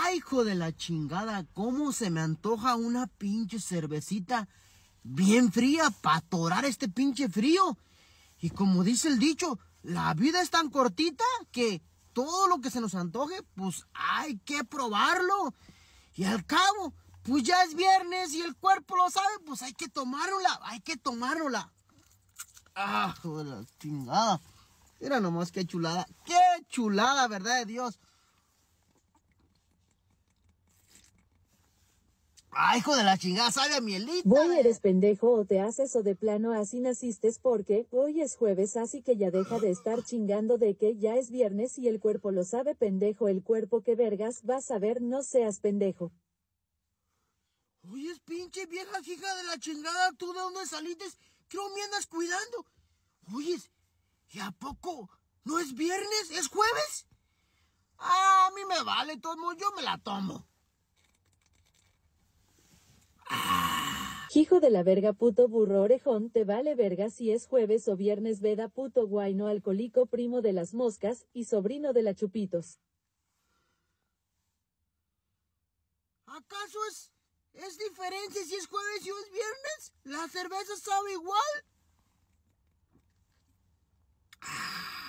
Ay, hijo de la chingada, cómo se me antoja una pinche cervecita bien fría para atorar este pinche frío. Y como dice el dicho, la vida es tan cortita que todo lo que se nos antoje, pues hay que probarlo. Y al cabo, pues ya es viernes y el cuerpo lo sabe, pues hay que tomárnosla, hay que tomárnosla. Ah, hijo de la chingada. Mira nomás qué chulada, verdad de Dios. Ay, hijo de la chingada, sabe a mielita. Voy, eres pendejo o te haces o de plano así naciste porque hoy es jueves, así que ya deja de estar chingando de que ya es viernes y el cuerpo lo sabe, pendejo, el cuerpo que vergas vas a ver, no seas pendejo. Oye, pinche vieja hija de la chingada, ¿tú de dónde saliste? ¿Qué no me andas cuidando? Oye, ¿y a poco no es viernes? ¿Es jueves? Ah, a mí me vale, tomo, yo me la tomo. Hijo de la verga, puto burro orejón, te vale verga si es jueves o viernes, veda, puto guayno alcohólico, primo de las moscas y sobrino de la Chupitos. ¿Acaso es diferente si es jueves y es viernes? ¿La cerveza sabe igual?